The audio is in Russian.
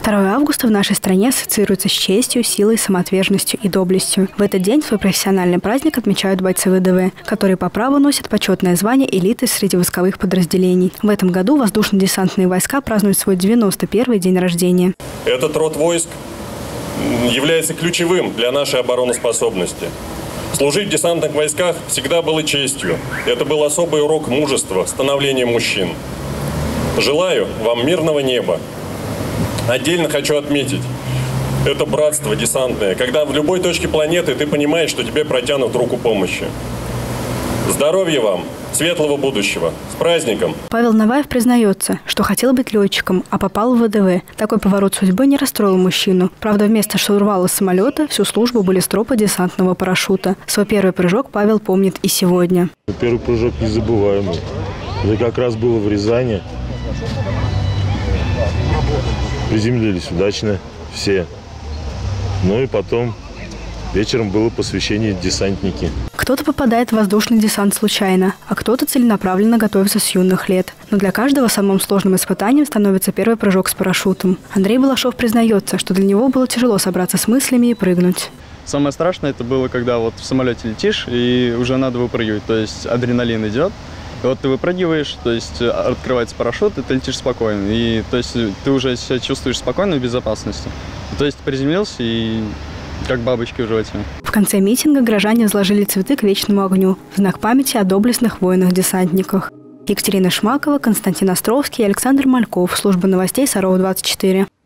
2 августа в нашей стране ассоциируется с честью, силой, самоотверженностью и доблестью. В этот день свой профессиональный праздник отмечают бойцы ВДВ, которые по праву носят почетное звание элиты среди войсковых подразделений. В этом году воздушно-десантные войска празднуют свой 91-й день рождения. Этот род войск является ключевым для нашей обороноспособности. Служить в десантных войсках всегда было честью. Это был особый урок мужества, становления мужчин. Желаю вам мирного неба. Отдельно хочу отметить, это братство десантное, когда в любой точке планеты ты понимаешь, что тебе протянут руку помощи. Здоровья вам, светлого будущего. С праздником! Павел Наваев признается, что хотел быть летчиком, а попал в ВДВ. Такой поворот судьбы не расстроил мужчину. Правда, вместо штурвала самолета всю службу были стропы десантного парашюта. Свой первый прыжок Павел помнит и сегодня. Первый прыжок незабываемый. Это как раз было в Рязани. Приземлились удачно все. Ну и потом вечером было посвящение десантники. Кто-то попадает в воздушный десант случайно, а кто-то целенаправленно готовится с юных лет. Но для каждого самым сложным испытанием становится первый прыжок с парашютом. Андрей Балашов признается, что для него было тяжело собраться с мыслями и прыгнуть. Самое страшное это было, когда вот в самолете летишь и уже надо выпрыгивать, то есть адреналин идет. И вот ты выпрыгиваешь, то есть открывается парашют, и ты летишь спокойно. И то есть ты уже себя чувствуешь спокойно и в безопасности. То есть приземлился и как бабочки в животе. В конце митинга горожане возложили цветы к вечному огню в знак памяти о доблестных воинах-десантниках. Екатерина Шмакова, Константин Островский и Александр Мальков. Служба новостей Сарова 24.